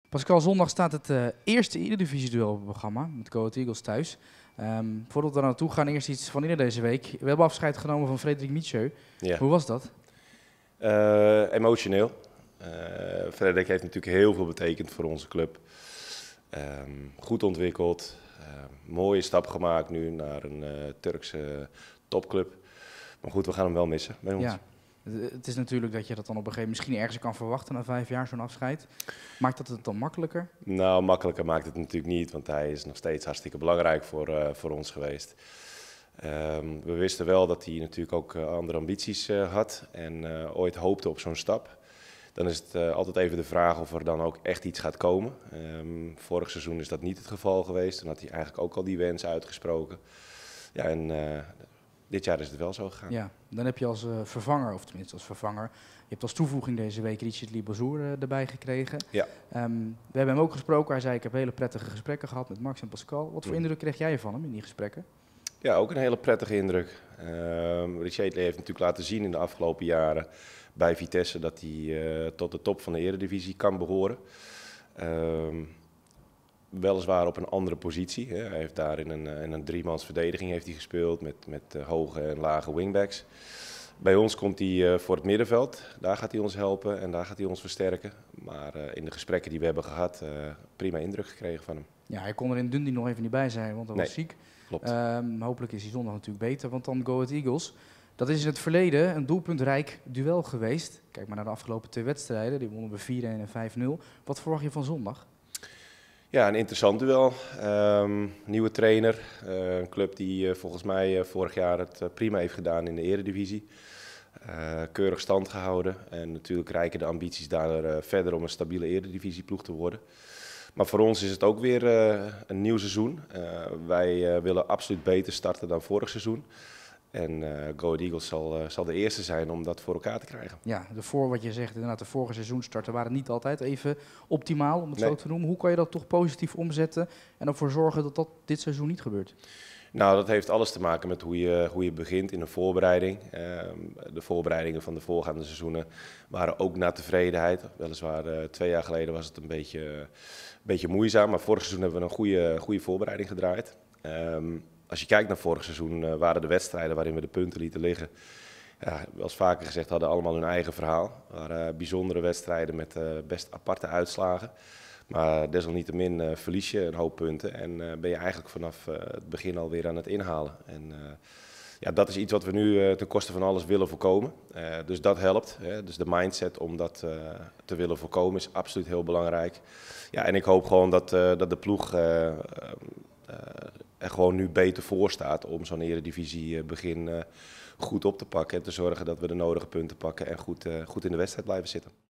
Pascal, zondag staat het eerste Eredivisie-duel op het programma met Go Ahead Eagles thuis. Voordat we daar naartoe gaan, eerst iets van eerder deze week. We hebben afscheid genomen van Frederik Mietjeu. Ja. Hoe was dat? Emotioneel. Frederik heeft natuurlijk heel veel betekend voor onze club. Goed ontwikkeld. Mooie stap gemaakt nu naar een Turkse topclub. Maar goed, we gaan hem wel missen bij ons. Ja. Het is natuurlijk dat je dat dan op een gegeven moment misschien ergens kan verwachten na 5 jaar, zo'n afscheid. Maakt dat het dan makkelijker? Nou, makkelijker maakt het natuurlijk niet, want hij is nog steeds hartstikke belangrijk voor ons geweest. We wisten wel dat hij natuurlijk ook andere ambities had en ooit hoopte op zo'n stap. Dan is het altijd even de vraag of er dan ook echt iets gaat komen. Vorig seizoen is dat niet het geval geweest. Toen had hij eigenlijk ook al die wens uitgesproken. Ja, en dit jaar is het wel zo gegaan. Ja, dan heb je als vervanger, of tenminste als vervanger, je hebt als toevoeging deze week Richard Libozoer erbij gekregen. Ja. We hebben hem ook gesproken. Hij zei, ik heb hele prettige gesprekken gehad met Max en Pascal. Wat voor indruk kreeg jij van hem in die gesprekken? Ja, ook een hele prettige indruk. Richard heeft natuurlijk laten zien in de afgelopen jaren bij Vitesse dat hij tot de top van de Eredivisie kan behoren. Weliswaar op een andere positie. Hè. Hij heeft daar in een driemans verdediging heeft hij gespeeld met hoge en lage wingbacks. Bij ons komt hij voor het middenveld. Daar gaat hij ons helpen en daar gaat hij ons versterken. Maar in de gesprekken die we hebben gehad, prima indruk gekregen van hem. Ja, hij kon er in Dundee nog even niet bij zijn, want hij was ziek. Klopt. Hopelijk is hij zondag natuurlijk beter, want dan Go Ahead Eagles. Dat is in het verleden een doelpuntrijk duel geweest. Kijk maar naar de afgelopen 2 wedstrijden. Die wonnen we 4-1 en 5-0. Wat verwacht je van zondag? Ja, een interessant duel. Nieuwe trainer. Een club die volgens mij vorig jaar het prima heeft gedaan in de Eredivisie. Keurig stand gehouden. En natuurlijk reiken de ambities daar verder om een stabiele Eredivisieploeg te worden. Maar voor ons is het ook weer een nieuw seizoen. Wij willen absoluut beter starten dan vorig seizoen. En Go Ahead Eagles zal de eerste zijn om dat voor elkaar te krijgen. Ja, wat je zegt, inderdaad, de vorige seizoenstarten waren niet altijd even optimaal, om het zo te noemen. Hoe kan je dat toch positief omzetten en ervoor zorgen dat dat dit seizoen niet gebeurt? Nou, dat heeft alles te maken met hoe je begint in een voorbereiding. De voorbereidingen van de voorgaande seizoenen waren ook naar tevredenheid. Weliswaar 2 jaar geleden was het een beetje moeizaam, maar vorig seizoen hebben we een goede voorbereiding gedraaid. Als je kijkt naar vorig seizoen waren de wedstrijden waarin we de punten lieten liggen, ja, wel vaker gezegd, hadden allemaal hun eigen verhaal. Het waren bijzondere wedstrijden met best aparte uitslagen. Maar desalniettemin verlies je een hoop punten en ben je eigenlijk vanaf het begin alweer aan het inhalen. En ja, dat is iets wat we nu ten koste van alles willen voorkomen. Dus dat helpt. Hè. Dus de mindset om dat te willen voorkomen is absoluut heel belangrijk. Ja, en ik hoop gewoon dat de ploeg er gewoon nu beter voor staat om zo'n Eredivisie begin goed op te pakken. En te zorgen dat we de nodige punten pakken en goed in de wedstrijd blijven zitten.